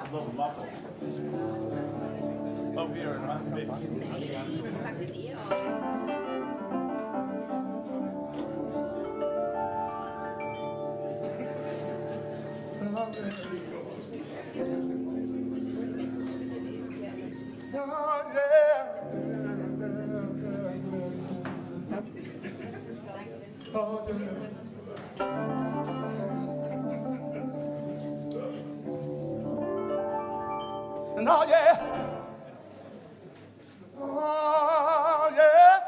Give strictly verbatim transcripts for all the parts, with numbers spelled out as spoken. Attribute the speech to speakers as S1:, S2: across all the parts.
S1: little muffled up here in my mix. Oh, yeah. Oh, yeah. And oh, yeah. Oh, yeah.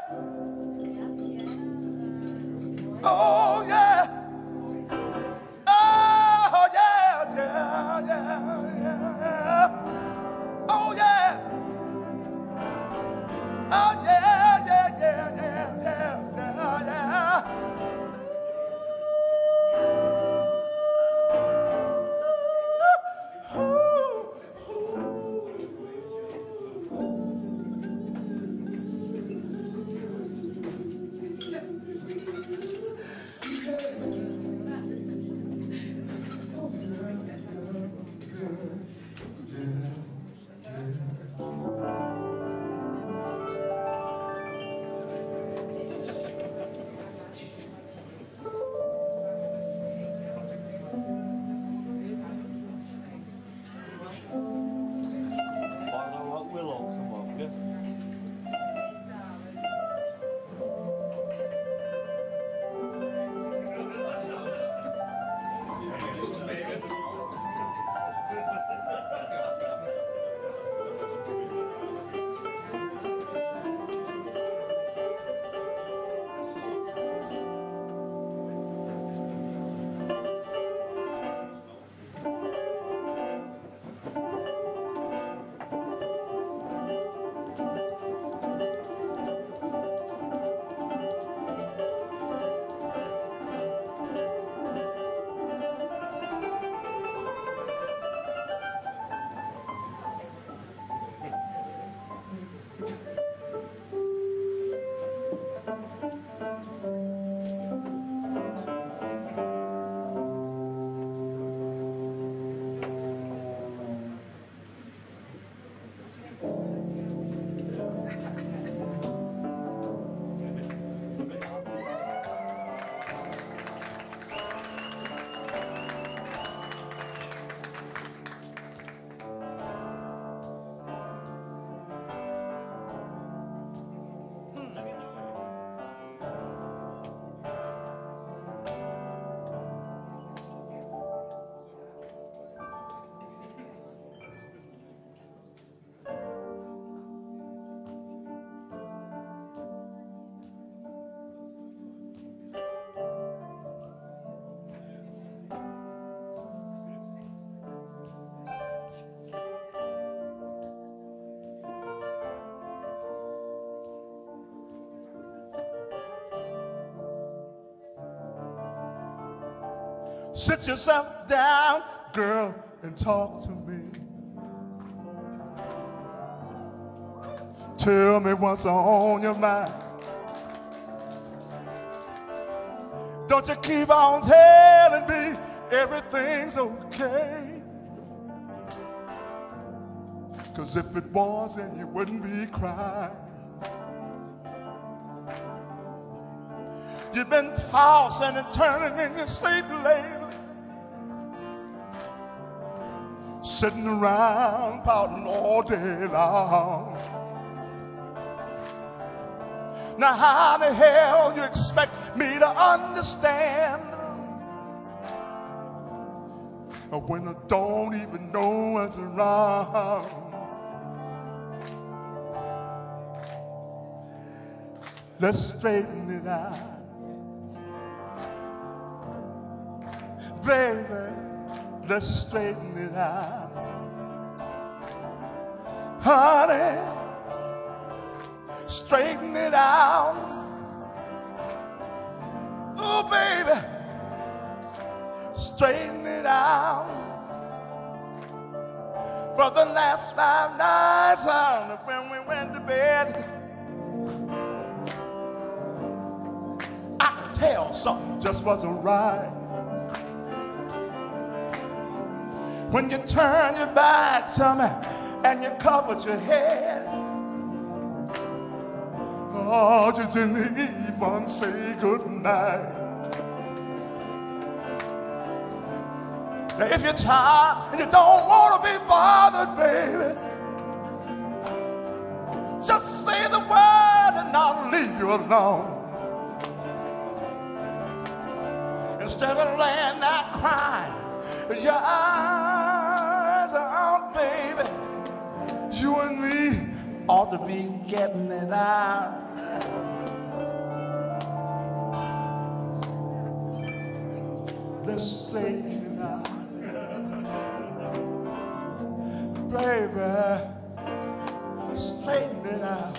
S1: Oh, yeah. Oh, yeah, yeah, yeah, yeah. Oh, yeah. Oh, yeah, yeah, yeah, yeah, yeah, yeah, yeah. Sit yourself down, girl, and talk to me. Tell me what's on your mind. Don't you keep on telling me everything's okay. 'Cause if it wasn't, you wouldn't be crying. You've been tossing and turning in your sleep lately, sitting around pouting all day long. Now how the hell you expect me to understand when I don't even know what's wrong? Let's straighten it out. Baby, let's straighten it out. Honey, straighten it out. Oh, baby, straighten it out. For the last five nights on when we went to bed, I could tell something just wasn't right. when you turn your back to me and you covered your head. Oh, you didn't even say goodnight. Now, if you're tired and you don't want to be bothered, baby, just say the word and I'll leave you alone. Instead of laying there crying your eyes out, baby, you and me ought to be getting it out. Let's straighten it out, baby. Straighten it out,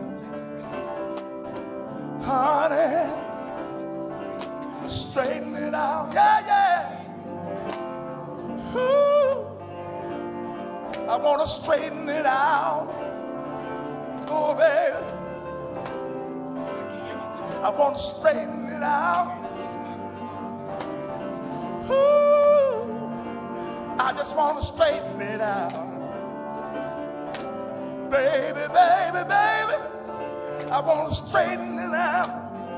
S1: honey. Straighten it out, yeah, yeah. Ooh, I want to straighten it out. Oh, baby, I want to straighten it out. Ooh, I just want to straighten it out. Baby, baby, baby, I want to straighten it out.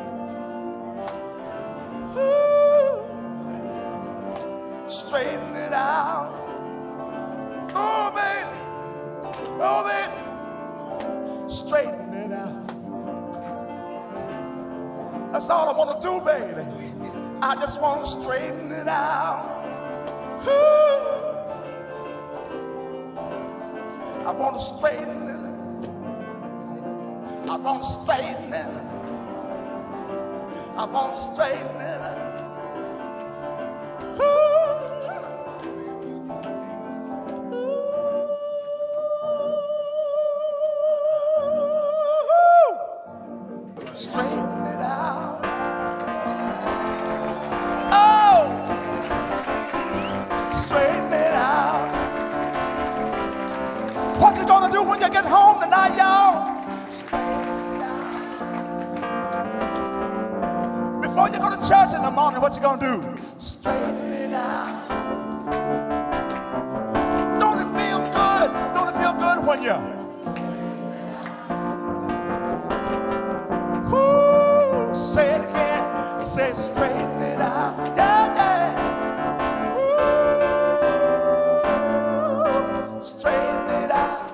S1: Ooh, straighten it out. Oh, baby, oh, baby, straighten it out. That's all I want to do, baby. I just want to straighten it out. Ooh, I want to straighten it. I want to straighten it. I want to straighten it. Ooh. Ooh. Straighten it out. Oh, straighten it out. What you gonna do when you get home tonight, y'all? Before you go to church in the morning, what you gonna do? Straighten it out. Don't it feel good? Don't it feel good when you whoo, say it again. Say straighten it out. Yeah, yeah. Woo, straighten it out.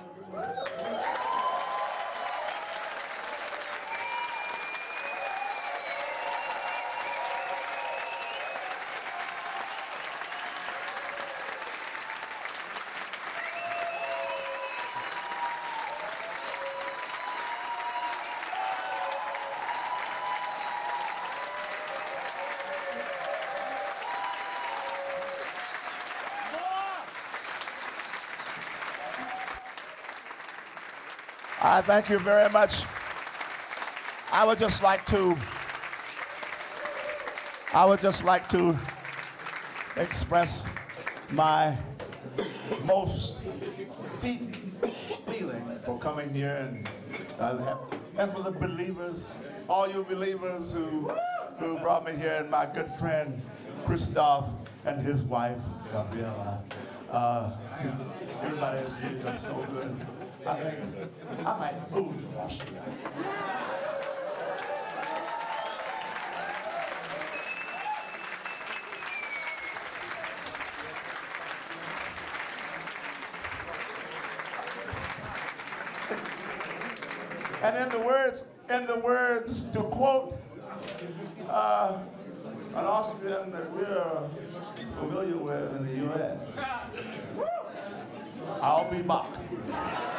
S1: I thank you very much. I would just like to, I would just like to express my most deep feeling for coming here and, uh, and for the believers, all you believers who, who brought me here, and my good friend Christoph and his wife, Gabriela. Uh, everybody has treated us so good. I think I might move to Austria. And in the words, in the words, to quote uh, an Austrian that we're familiar with in the U S, I'll be back.